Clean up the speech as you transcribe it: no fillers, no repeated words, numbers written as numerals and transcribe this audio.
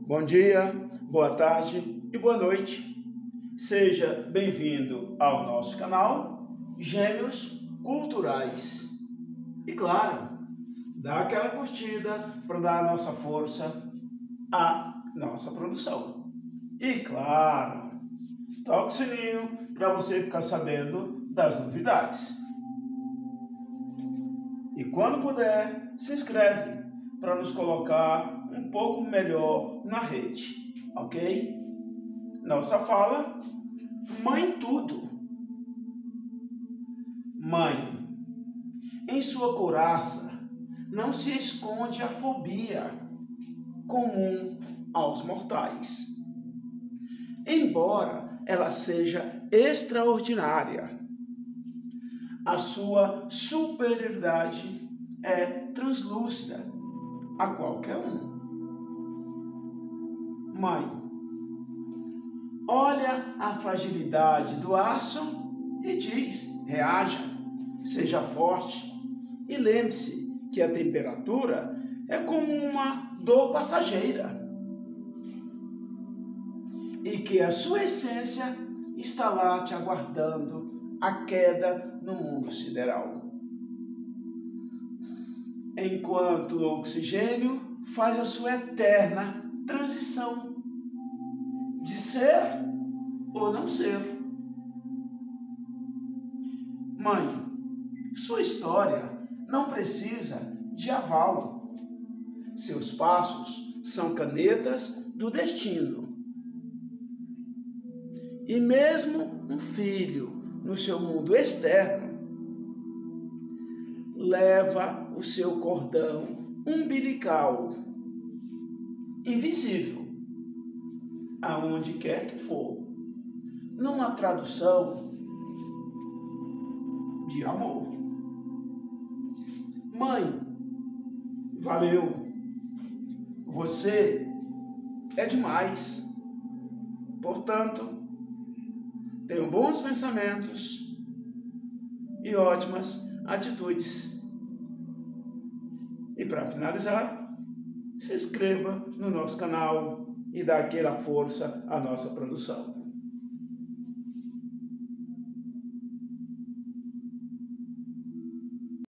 Bom dia, boa tarde e boa noite. Seja bem-vindo ao nosso canal Gêmeos Culturais. E claro, dá aquela curtida para dar a nossa força à nossa produção. E claro, toque o sininho para você ficar sabendo das novidades. E quando puder, se inscreve para nos colocar um pouco melhor na rede, ok? Nossa fala: mãe tudo. Mãe, em sua couraça não se esconde a fobia comum aos mortais. Embora ela seja extraordinária, a sua superioridade é translúcida a qualquer um. Mãe, olha a fragilidade do aço e diz: reaja, seja forte. E lembre-se que a temperatura é como uma dor passageira e que a sua essência está lá te aguardando a queda no mundo sideral. Enquanto o oxigênio faz a sua eterna transição de ser ou não ser. Mãe, sua história não precisa de aval. Seus passos são canetas do destino. E mesmo um filho no seu mundo externo leva o seu cordão umbilical invisível aonde quer que for, numa tradução de amor. Mãe, valeu, você é demais. Portanto, tenham bons pensamentos e ótimas atitudes. E para finalizar, se inscreva no nosso canal e dá aquela força à nossa produção.